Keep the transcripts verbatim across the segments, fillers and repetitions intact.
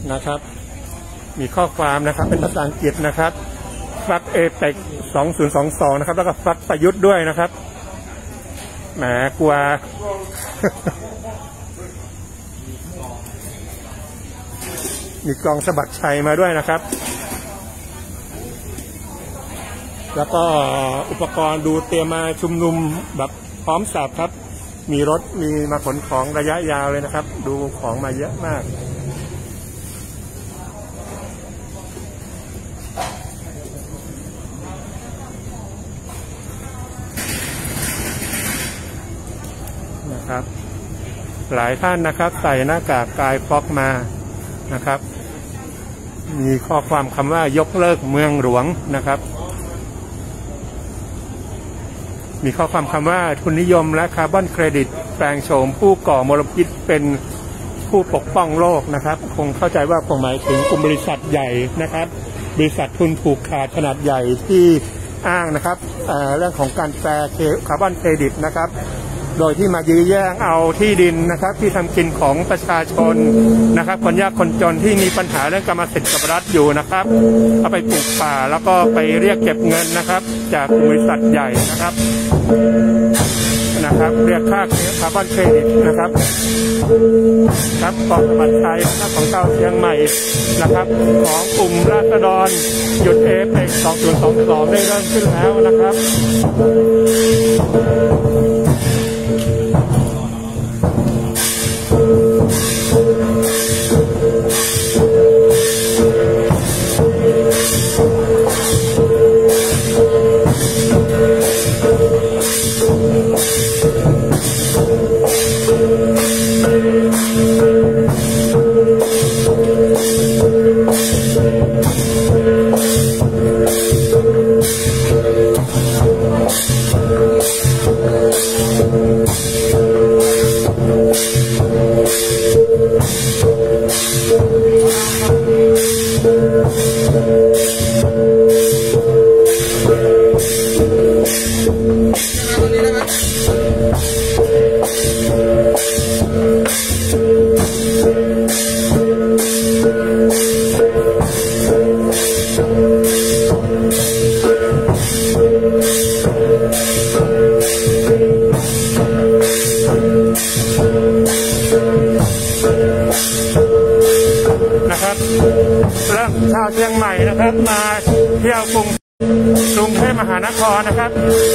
นะครับมีข้อความนะครับเป็นภาษาอังกฤษนะครับฟักเอเปกสองศูนย์สองสองนะครับแล้วก็ฟักประยุทธ์ด้วยนะครับแหมกลัว มีกองสะบัดชัยมาด้วยนะครับแล้วก็อุปกรณ์ดูเตรียมมาชุมนุมแบบพร้อมสับครับมีรถมีมาขนของระยะยาวเลยนะครับดูของมาเยอะมากนะครับหลายท่านนะครับใส่หน้ากากกายฟอกมานะครับมีข้อความคำว่ายกเลิกเมืองหลวงนะครับมีข้อความคำว่าทุนนิยมและคาร์บอนเครดิตแปลงโฉมผู้ก่อมลพิษเป็นผู้ปกป้องโลกนะครับคงเข้าใจว่าคงหมายถึงกลุ่มบริษัทใหญ่นะครับบริษัททุนผูกขาดขนาดใหญ่ที่อ้างนะครับ เอ่อ เรื่องของการแปลคาร์บอนเครดิตนะครับโดยที่มายื้อแย่งเอาที่ดินนะครับที่ทำกินของประชาชนนะครับคนยากคนจนที่มีปัญหาเรื่องกรรมสิทธิ์กับรัฐอยู่นะครับเอาไปปลูกป่าแล้วก็ไปเรียกเก็บเงินนะครับจากบริษัทใหญ่นะครับนะครับเรียกค่าคาร์บอนเครดิตนะครับครับกองสะบัดชัยนะครับของชาวเชียงใหม่นะครับของกลุ่มราษฎรหยุดเอเปกสองศูนย์สองสองได้เริ่มขึ้นแล้วนะครับนะครับแล้วชาวเชียงใหม่นะครับมาเที่ยวกรุงกรุงเทพมหานครนะครับ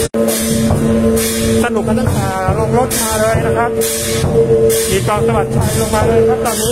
สนุกกันตั้งแต่ลงรถมาเลยนะครับมีกองสะบัดชัยลงมาเลยครับตอนนี้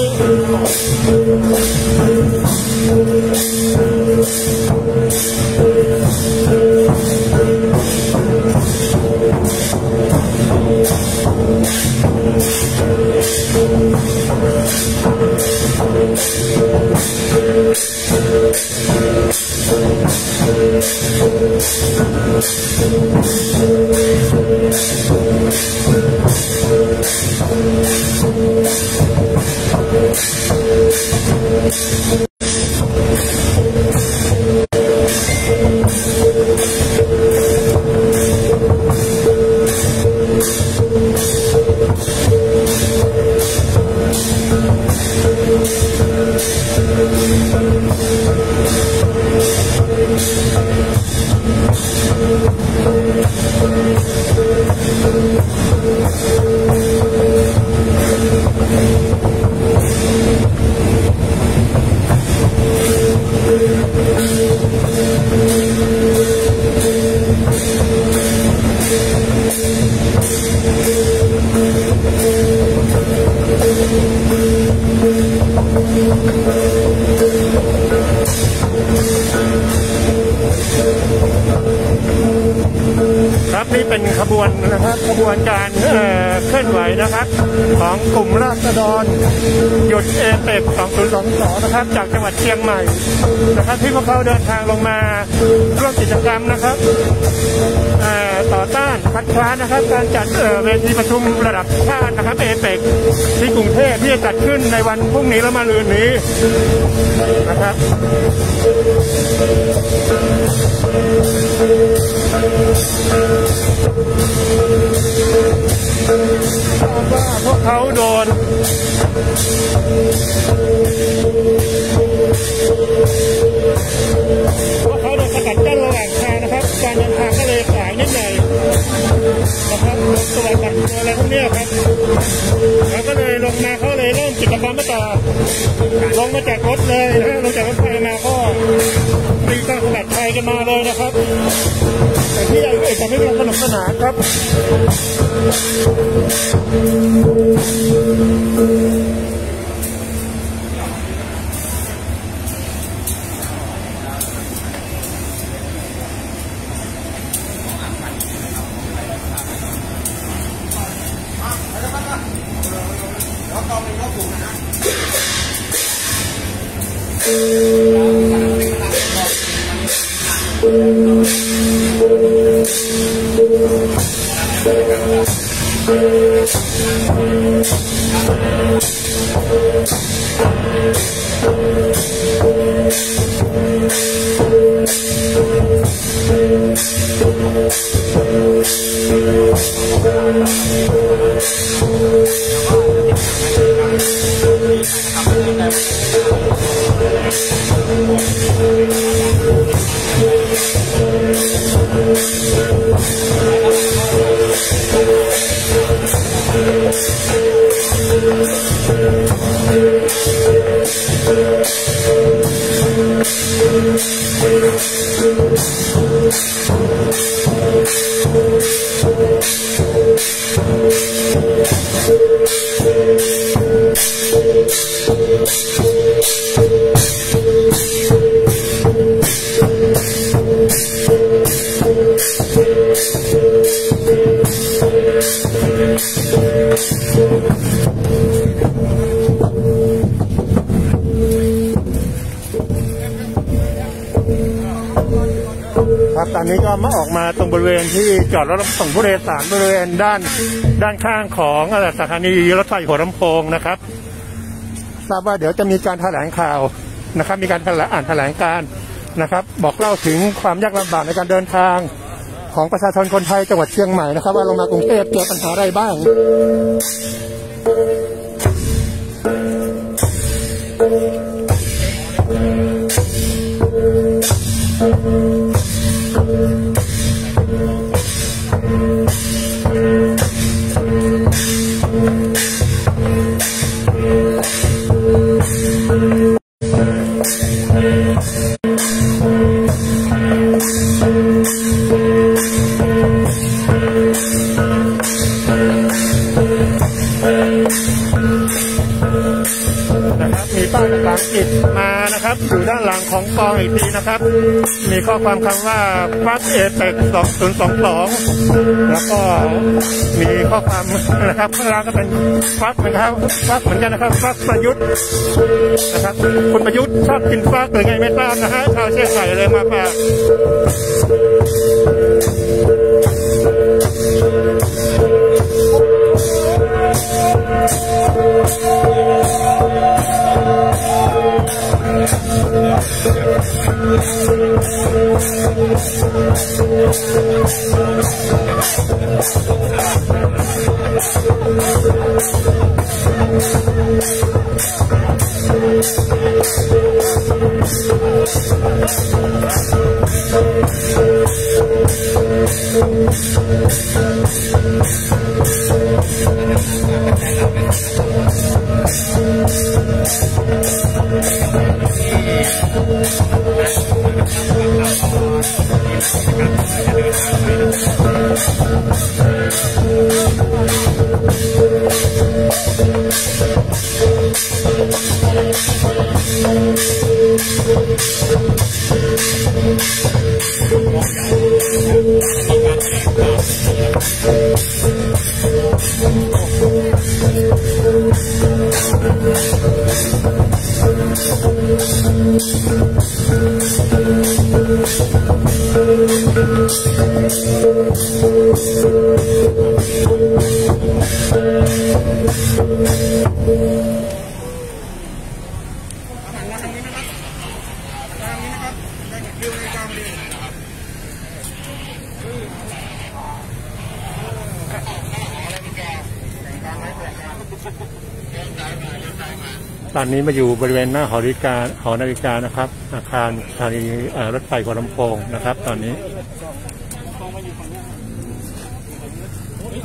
ครับนี่เป็นขบวนนะครับขบวนการเคลื่อนไหวนะครับของกลุ่มราษฎรหยุดเอเปกสองศูนย์สองสองนะครับจากจังหวัดเชียงใหม่นะครับที่พวกเขาเดินทางลงมาร่วมกิจกรรมนะครับต่อต้านคัดค้านนะครับการจัดเวทีประชุมระดับชาตินะครับเอเปกที่กรุงเทพที่จะจัดขึ้นในวันพรุ่งนี้และมะรืนนี้นะครับว่าพวกเขาโดนครับตรวจบัตรอะไรพวกนี้ครับแล้วก็เลยลงมาเขาเลยเริ่มกิจกรรมต่อลงมาจากรถเลยนะลงจากรถไฟมาก็มีการสมัครไทยกันมาเลยนะครับแต่ที่ใหญ่เอกไม่มีสนุกสนานครับครับตอนนี้ก็มาออกมาตรงบริเวณที่จอดรถส่งผู้โดยสารบริเวณด้านด้านข้างของสถานีรถไฟหัวลำโพงนะครับทราบว่าเดี๋ยวจะมีการแถลงข่าวนะครับมีการอ่านแถลงการนะครับบอกเล่าถึงความยากลำบากในการเดินทางของประชาชนคนไทยจังหวัดเชียงใหม่นะครับว่าลงมากรุงเทพเจอปัญหาอะไรบ้างมีป้ายภาษาอังกฤษมานะครับอยู่ด้านหลังของกองอีกทีนะครับมีข้อความคำว่าฟักเอเปกสองศูนย์สองสองแล้วก็มีข้อความนะครับข้างล่างก็เป็นฟักเหมือนกันฟักเหมือนกันนะครับฟักประยุทธ์นะครับคุณประยุทธ์ชอบกินฟักหรือไงไม่ทราบนะฮะชาวเชียงใหม่เลยมาฝากตอนนี้มาอยู่บริเวณหน้าหอนาฬิกาหอนาฬิกานะครับอาคารสถานีรถไฟหัวลำโพงนะครับตอนนี้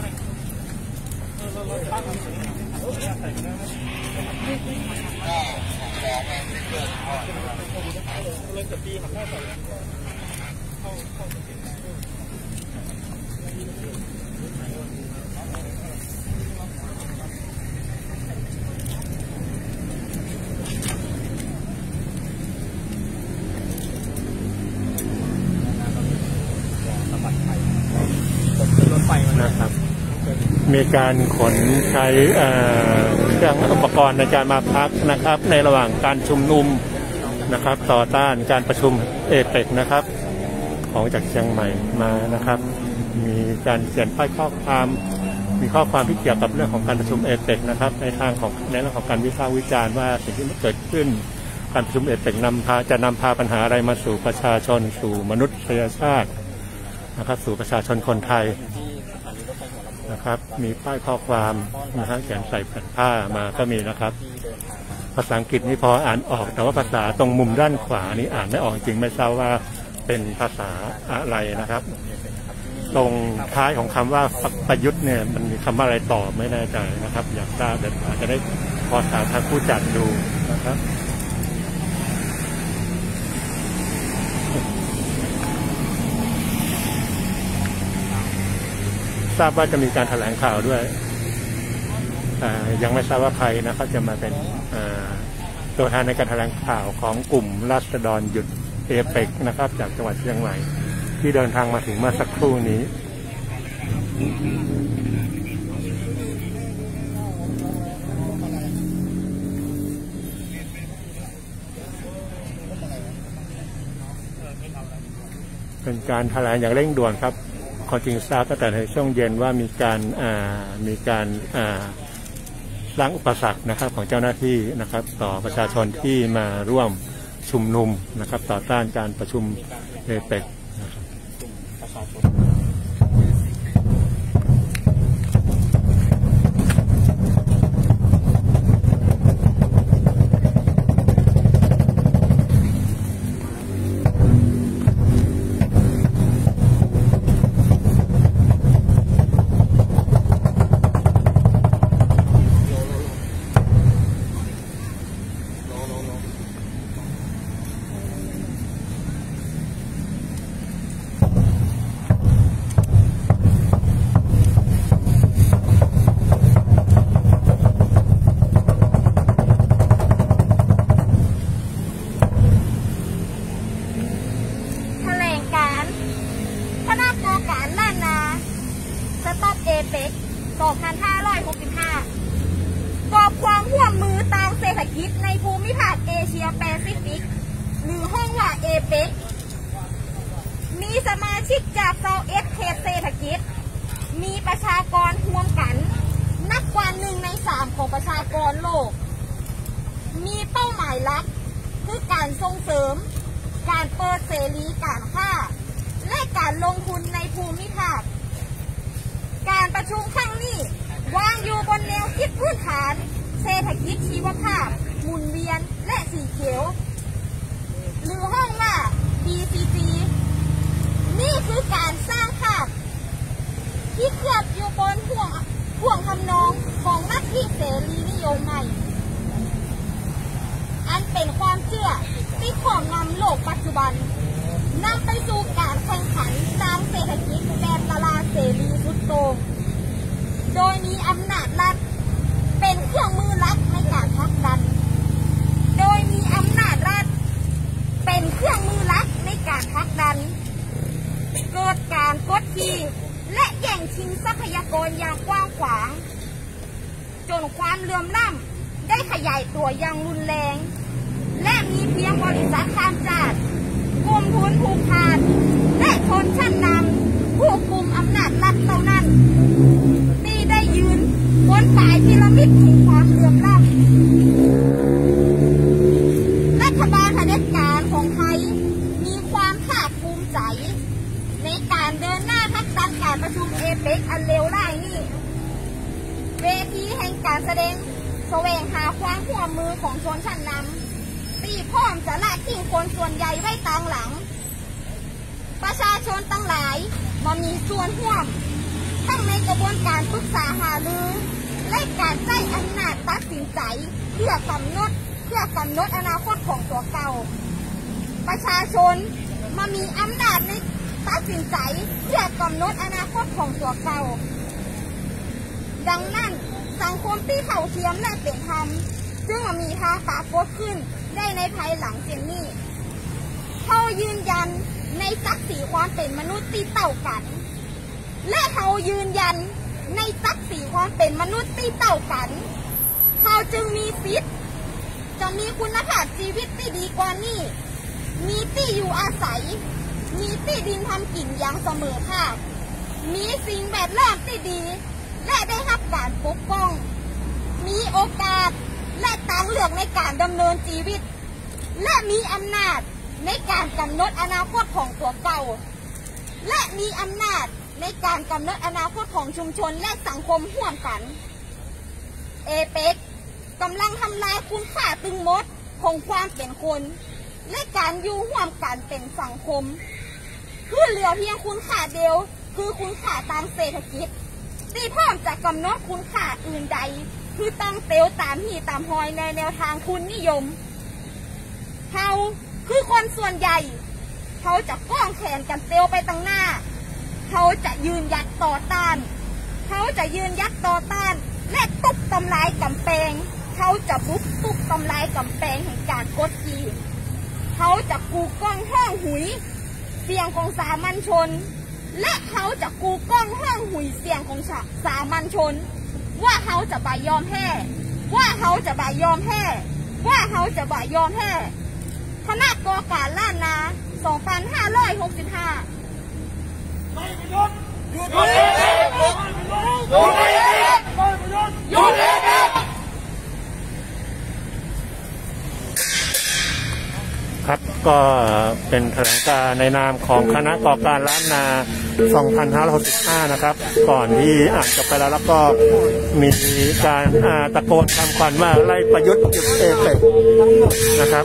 นะครับมีการขนใช้เครื่องอุปกรณ์ในการมาพักนะครับในระหว่างการชุมนุมนะครับต่อต้านการประชุมเอเปกนะครับของจากเชียงใหม่มานะครับมีการเขียนป้ายข้อความมีข้อความที่เกี่ยวกับเรื่องของการประชุมเอเปกนะครับในทางของในเรื่องของการวิพากษ์วิจารณ์ว่าสิ่งที่เกิดขึ้นการประชุมเอเปกนำพาจะนำพาปัญหาอะไรมาสู่ประชาชนสู่มนุษยชาตินะครับสู่ประชาชนคนไทยนะครับมีป้ายข้อความนะครับเขียนใส่แผ่นผ้ามาก็มีนะครับภาษาอังกฤษนี่พออ่านออกแต่ว่าภาษาตรงมุมด้านขวานี่อ่านไม่ออกจริงไม่ทราบว่าเป็นภาษาอะไรนะครับตรงท้ายของคำว่าประยุทธ์เนี่ยมันมีคำว่าอะไรต่อไม่แน่ใจนะครับอยากทราบเดี๋ยวอาจจะได้พอถามทางผู้จัดดูนะครับทราบว่าจะมีการแถลงข่าวด้วยยังไม่ทราบว่าใครนะครับจะมาเป็นตัวแทนในการแถลงข่าวของกลุ่มราษฎรหยุดเอเปกนะครับจากจังหวัดเชียงใหม่ที่เดินทางมาถึงเมื่อสักครู่นี้เป็นการแถลงอย่างเร่งด่วนครับความจริงทราบตั้งแต่ในช่วงเย็นว่ามีการมีการล้างอุปสรรคนะครับของเจ้าหน้าที่นะครับต่อประชาชนที่มาร่วมชุมนุมนะครับต่อต้านการประชุมเอเปกนะครับสองพันห้าร้อยหกสิบห้า กอบความร่วมมือทางเศรษฐกิจในภูมิภาคเอเชียแปซิฟิกหรือห้องว่าเอเปกมีสมาชิกจากเซาท์เอสเขตเศรษฐกิจมีประชากรรวมกันนับกว่าหนึ่งในสามของประชากรโลกมีเป้าหมายหลักคือการส่งเสริมการเปิดเสรีการค้าและการลงทุนในภูมิภาคการประชุมครั้งนี้วางอยู่บนแนวคิดพื้นฐานเศรษฐกิจชีวภาพหมุนเวียนและสีเขียวหรือห้องว่า บี ซี จี นี่คือการสร้างภาพที่เคลือบอยู่บนห่วงห่วงทำนองของลัทธิเสรีนิยมใหม่อันเป็นความเชื่อที่ครอบงำโลกปัจจุบันนำไปสู่การแข่งขันทางเศรษฐกิจแบบตลาดเสรีสุดโต่งโดยมีอำนาจรัฐเป็นเครื่องมือหลักในการผลักดันโดยมีอำนาจรัฐเป็นเครื่องมือหลักในการผลักดันเกิดการกดขี่และแย่งชิงทรัพยากรอย่างกว้างขวางจนความเหลื่อมล้ำได้ขยายตัวอย่างรุนแรงและมีเพียงบริษัทข้ามชาติกลุ่มทุนผูกขาดและชนชั้นนำผู้กุมอำนาจรัฐเท่านั้นที่ได้ยืนบนปลายพีระมิดแห่งความเหลื่อมล้ำรัฐบาลเผด็จการของไทยมีความภาคภูมิใจในการเดินหน้าผลักดันการประชุมเอเปกอันเลวร้ายนี้เวทีแห่งการแสดงแสวงหาความร่วมมือของชนชั้นนำตีพร้อมจะละทิ้งคนส่วนใหญ่ไว้ต่างหลังประชาชนตั้งหลายมามีส่วนร่วมทั้งในกระบวนการปรึกษาหารือสินใจเพื่อกำหนดเพื่อกำหนดอนาคตของตัวเก่าประชาชนมามีอำนาจในตัดสินใจเพื่อกำหนดอนาคตของตัวเก่าดังนั้นสังคมที่เท่าเทียมและเป็นธรรมจึงมีทางปรากฏขึ้นได้ในภายหลังเช่นนี้เขายืนยันในศักดิ์ศรีความเป็นมนุษย์ที่เท่ากันและเขายืนยันในศักดิ์ศรีความเป็นมนุษย์ที่เท่ากันเขาจึงมีสิทธิ์จะมีคุณภาพชีวิตที่ดีกว่านี้มีที่อยู่อาศัยมีที่ดินทำกินอย่างเสมอภาคมีสิ่งแวดล้อมที่ดีและได้รับการปกป้องมีโอกาสและทางเลือกในการดำเนินชีวิตและมีอำนาจในการกำหนดอนาคตของตัวเก่าและมีอำนาจในการกำหนดอนาคตของชุมชนและสังคมร่วมกันเอเปกกำลังทำลายคุณค่าตึงมดของความเป็นคนและการอยู่ร่วมกันเป็นสังคมเพื่อเหลือเพียงคุณค่าเดียวคือคุณค่าทางเศรษฐกิจที่พร้อมจะกำหนดคุณค่าอื่นใดคือตั้งเตวตามหีตามหอยในแนวทางคุณนิยมเขาคือคนส่วนใหญ่เขาจะก้องแขนกันเตวไปตั้งหน้าเขาจะยืนหยัดต่อต้านเขาจะยืนหยัดต่อต้านและตุบทำลายกำแพงเขาจะบุกตุบทำลายกำแพงแห่งการกดขี่เขาจะกูกล้องห้องหุยเสียงของสามัญชนและเขาจะกูกล้องห้องหุยเสียงของสามัญชนว่าเขาจะบ่ายอมแพ้ว่าเขาจะบ่ายอมแพ้ว่าเขาจะบ่ายอมแพ้คณะกรรมการล้านนาสองพันห้าร้อยหกสิบห้าไม่หยุดหยุดเลยหยุดหยุดเลยหยุดเลยครับก็เป็นแถลงการในนามของคณะกรรมการล้านนาสองพันห้าร้อยหกสิบห้านะครับก่อนที่อ่านจบไปแล้วแล้วก็มีการตะโกนคำขวัญว่าไล่ประยุทธ์หยุดเอเปกนะครับ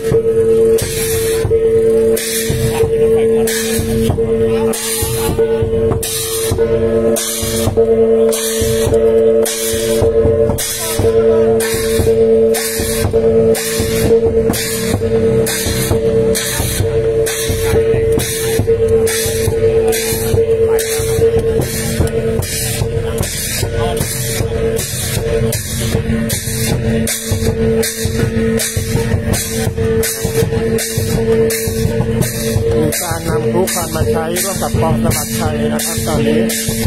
มีการนำผู้พันมาใช้ร่วมกับกองสมัครชัยนะครับตอนนี้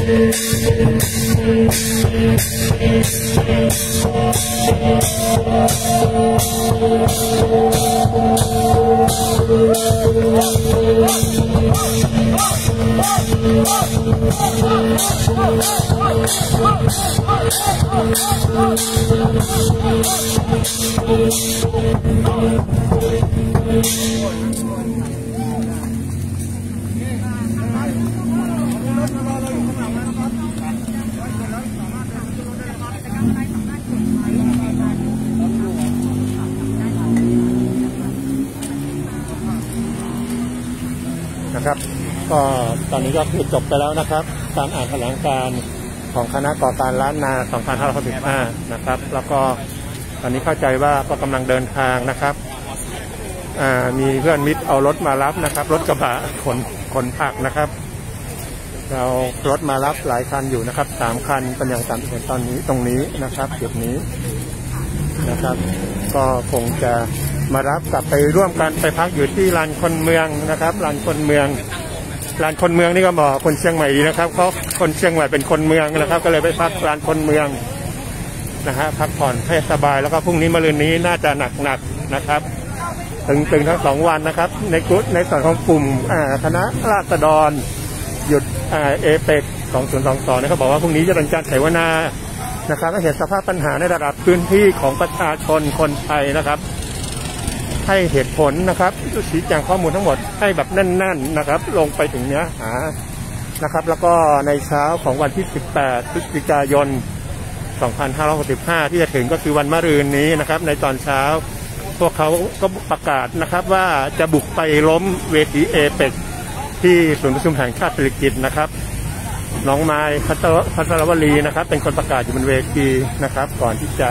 นะครับก็ตอนนี้ก็คือจบไปแล้วนะครับการอ่านแถลงการของคณะกรรมการล้านนาสองพันห้าร้อยหกสิบห้านะครับแล้วก็ตอนนี้เข้าใจว่าก็กำลังเดินทางนะครับมีเพื่อนมิตรเอารถมารับนะครับรถกระบะขนขนผักนะครับเรารถมารับหลายคันอยู่นะครับสามคันเป็นอย่างตามที่เห็นตอนนี้ตรงนี้นะครับจุดนี้นะครับก็คงจะมารับกลับไปร่วมกันไปพักอยู่ที่ลานคนเมืองนะครับลานคนเมืองลานคนเมืองนี่ก็บอกคนเชียงใหม่ดีนะครับเขาคนเชียงใหม่เป็นคนเมืองนะครับก็เลยไปพักลานคนเมืองนะฮะพักผ่อนให้สบายแล้วก็พรุ่งนี้มะรืนนี้น่าจะหนักๆนะครับตึงๆทั้งสองวันนะครับในกลุ่มในส่วนของกลุ่มคณะราษฎรหยุดเอเปกสองศูนย์สองสองเนี่ยเขาบอกว่าพรุ่งนี้จะเป็นการเสวนานะครับให้เห็นสภาพปัญหาในระดับพื้นที่ของประชาชนคนไทยนะครับให้เหตุผลนะครับชี้แจงข้อมูลทั้งหมดให้แบบแน่นๆนะครับลงไปถึงเนื้อหานะครับแล้วก็ในเช้าของวันที่สิบแปดพฤศจิกายนสองพันห้าร้อยหกสิบห้าที่จะถึงก็คือวันมะรืนนี้นะครับในตอนเช้าพวกเขาก็ประกาศนะครับว่าจะบุกไปล้มเวทีเอเปกที่ศูนย์ประชุมแห่งชาติสิริกิติ์นะครับน้องไม้พัชรวลีนะครับเป็นคนประกาศอยู่บนเวทีนะครับก่อนที่จะ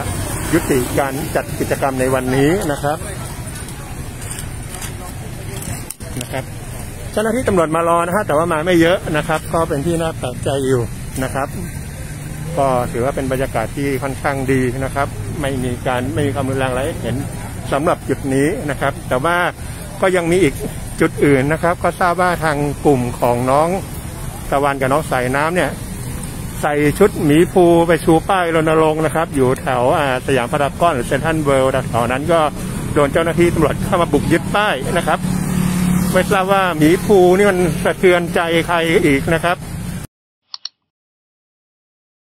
ยุติการจัดกิจกรรมในวันนี้นะครับนะครับเจ้าหน้าที่ตำรวจมารอนะฮะแต่ว่ามาไม่เยอะนะครับก็เป็นที่น่าแปลกใจอยู่นะครับก็ถือว่าเป็นบรรยากาศที่ค่อนข้างดีนะครับไม่มีการไม่มีความรุนแรงอะไรเห็นสำหรับจุดนี้นะครับแต่ว่าก็ยังมีอีกจุดอื่นนะครับก็ทราบว่าทางกลุ่มของน้องตะวันกับน้องสายน้ำเนี่ยใส่ชุดหมีภูไปชูป้ายรณรงค์นะครับอยู่แถวสยามพารากอนหรือเซ็นทรัลเวิลด์แถวนั้นก็โดนเจ้าหน้าที่ตำรวจเข้ามาบุกยึดป้ายนะครับไม่ทราบว่าหมีภูนี่มันสะเทือนใจใครอีกนะครับ